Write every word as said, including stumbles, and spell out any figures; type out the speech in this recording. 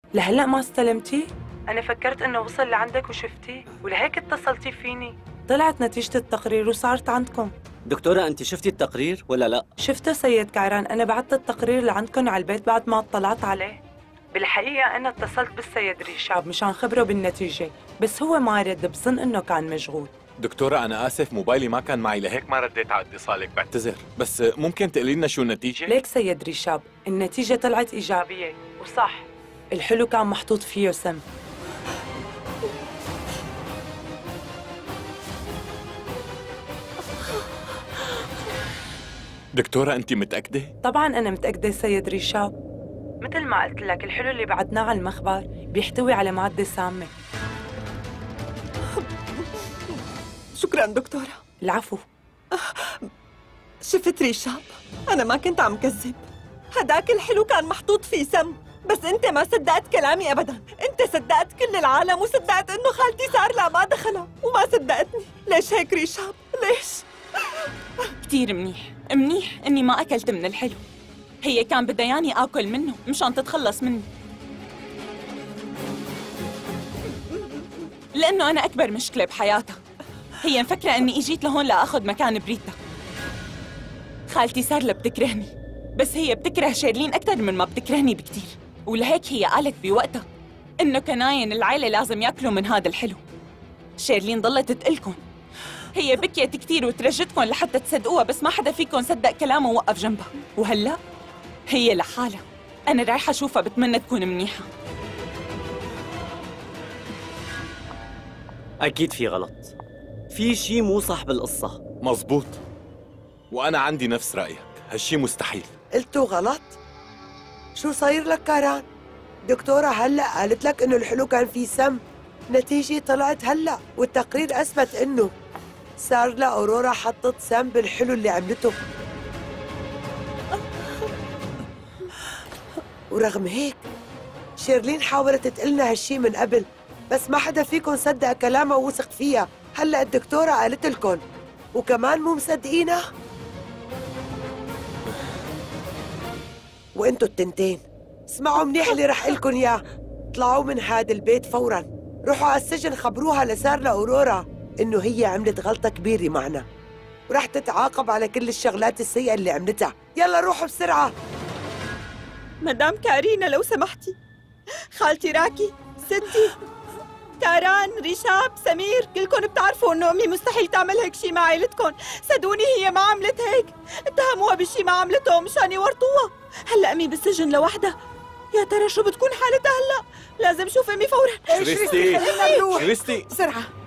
لهلا ما استلمتي؟ أنا فكرت إنه وصل لعندك وشفتيه ولهيك اتصلتي فيني. طلعت نتيجة التقرير وصارت عندكم. دكتورة أنت شفتي التقرير ولا لا؟ شفته سيد كعران، أنا بعت التقرير لعندكم على البيت بعد ما اطلعت عليه. بالحقيقة أنا اتصلت بالسيد ريشاب مشان خبره بالنتيجة، بس هو ما رد، بظن إنه كان مشغول. دكتورة أنا آسف موبايلي ما كان معي لهيك ما رديت على اتصالك، بعتذر، بس ممكن تقولي لنا شو النتيجة؟ ليك سيد ريشاب، النتيجة طلعت إيجابية، وصح الحلو كان محطوط فيه سم. دكتورة أنت متأكدة؟ طبعاً أنا متأكدة سيد ريشاب، مثل ما قلت لك الحلو اللي بعتناه على المخبر بيحتوي على مادة سامة. شكراً دكتورة. العفو. شفت ريشاب، أنا ما كنت عم كذب، هداك الحلو كان محطوط فيه سم، بس أنت ما صدقت كلامي أبداً، أنت صدقت كل العالم وصدقت إنه خالتي صار لها ما دخلها وما صدقتني، ليش هيك ريشاب؟ ليش؟ كتير منيح، منيح إني ما أكلت من الحلو، هي كان بدها ياني آكل منه مشان تتخلص مني، لأنه أنا أكبر مشكلة بحياتها، هي مفكرة إني إجيت لهون لأخذ مكان بريتا. خالتي صار لها بتكرهني، بس هي بتكره شيرلين أكثر من ما بتكرهني بكتير، ولهيك هي قالت بوقتها إنه كناين العيلة لازم ياكلوا من هذا الحلو. شيرلين ضلت تقلكن، هي بكيت كتير وترجتكن لحتى تصدقوها، بس ما حدا فيكن صدق كلامها ووقف جنبها، وهلا هي لحالها. أنا رايحة أشوفها، بتمنى تكون منيحة. أكيد في غلط، في شي مو صح بالقصة. مزبوط، وأنا عندي نفس رأيك، هالشي مستحيل. قلتوا غلط؟ شو صاير لك كاران؟ دكتورة هلأ قالت لك إنه الحلو كان فيه سم، نتيجة طلعت هلأ، والتقرير أثبت إنه صار لها أورورا حطت سم بالحلو اللي عملته. ورغم هيك شيرلين حاولت تقلنا هالشي من قبل، بس ما حدا فيكم صدق كلامها ووثق فيها. هلأ الدكتورة قالت لكم وكمان مو مصدقينها؟ وانتوا التنتين اسمعوا منيح اللي رح لكم اياه، اطلعوا من هذا البيت فورا، روحوا على السجن خبروها لسار لأورورا انه هي عملت غلطة كبيرة معنا ورح تتعاقب على كل الشغلات السيئة اللي عملتها. يلا روحوا بسرعة. مدام كارينا لو سمحتي، خالتي راكي، ستي كاران، ريشاب، سمير، كلكم بتعرفوا انه امي مستحيل تعمل هيك شيء مع عائلتكم، صدقوني هي ما عملت هيك، اتهموها بشيء ما عملته مشان يورطوها. هلا امي بالسجن لوحدها، يا ترى شو بتكون حالتها هلا؟ لازم شوف امي فورا. شريستي، خلينا نروح شريستي بسرعة.